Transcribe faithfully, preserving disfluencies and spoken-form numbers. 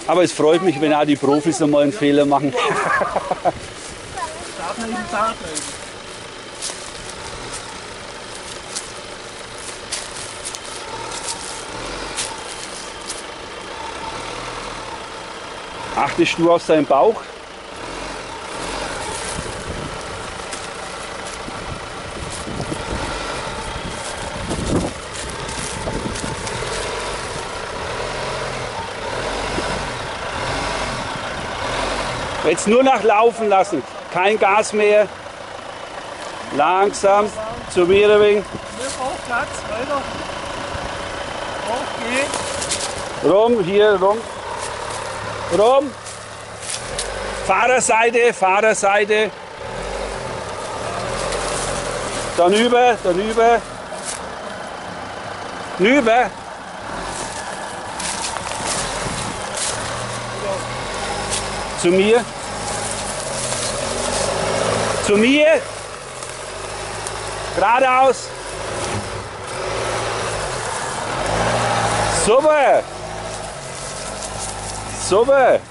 Aber es freut mich, wenn auch die Profis einmal einen Fehler machen. Achtest du auf seinen Bauch? Jetzt nur noch laufen lassen, kein Gas mehr. Langsam zu mir ein wenig. Auf Platz, weiter. Auf geht. Rum, hier rum. Rum. Fahrerseite, Fahrerseite. Dann über, dann über. Nüber. Zu mir. Zu mir. Geradeaus. Super. Super.